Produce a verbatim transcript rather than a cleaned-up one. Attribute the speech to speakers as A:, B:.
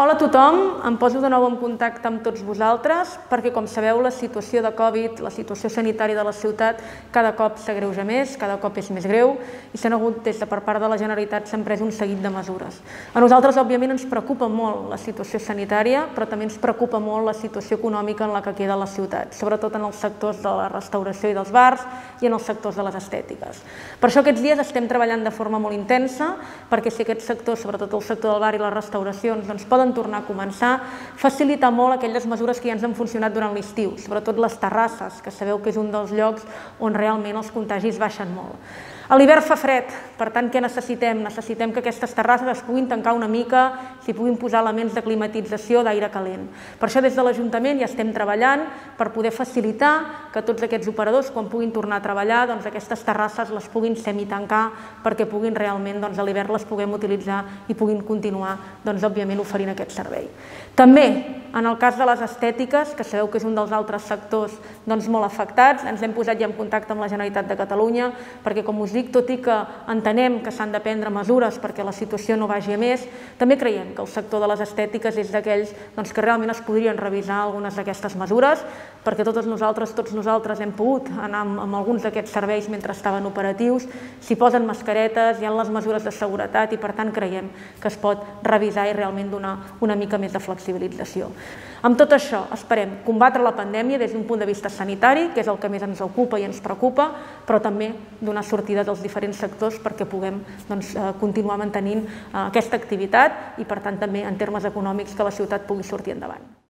A: Hola a tothom, em poso de nou en contacte amb tots vosaltres perquè, com sabeu, la situació de Covid, la situació sanitària de la ciutat cada cop s'agreuja més, cada cop és més greu i s'han hagut, des de per part de la Generalitat, s'han pres un seguit de mesures. A nosaltres, òbviament, ens preocupa molt la situació sanitària, però també ens preocupa molt la situació econòmica en la que queda la ciutat, sobretot en els sectors de la restauració i dels bars i en els sectors de les estètiques. Per això aquests dies estem treballant de forma molt intensa perquè si aquests sectors, sobretot el sector del bar i les restauracions, doncs poden tornar a començar, facilitar molt aquelles mesures que ja ens han funcionat durant l'estiu, sobretot les terrasses, que sabeu que és un dels llocs on realment els contagis baixen molt. A l'hivern fa fred, per tant, què necessitem? Necessitem que aquestes terrasses es puguin tancar una mica, s'hi puguin posar elements de climatització d'aire calent. Per això des de l'Ajuntament ja estem treballant per poder facilitar que tots aquests operadors, quan puguin tornar a treballar, doncs aquestes terrasses les puguin semitancar perquè puguin realment, doncs a l'hivern les puguem utilitzar i puguin continuar, doncs òbviament, oferint aquest servei. També, en el cas de les estètiques, que sabeu que és un dels altres sectors doncs, molt afectats, ens hem posat ja en contacte amb la Generalitat de Catalunya perquè, com us dic, tot i que entenem que s'han de prendre mesures perquè la situació no vagi a més, també creiem que el sector de les estètiques és d'aquells doncs, que realment es podrien revisar algunes d'aquestes mesures, perquè totes nosaltres, tots nosaltres hem pogut anar amb, amb alguns d'aquests serveis mentre estaven operatius, s'hi posen mascaretes, hi ha les mesures de seguretat i per tant creiem que es pot revisar i realment donar una mica més de flexibilització. Amb tot això esperem combatre la pandèmia des d'un punt de vista sanitari, que és el que més ens ocupa i ens preocupa, però també donar sortida dels diferents sectors perquè puguem doncs, continuar mantenint aquesta activitat i per tant també en termes econòmics que la ciutat pugui sortir endavant.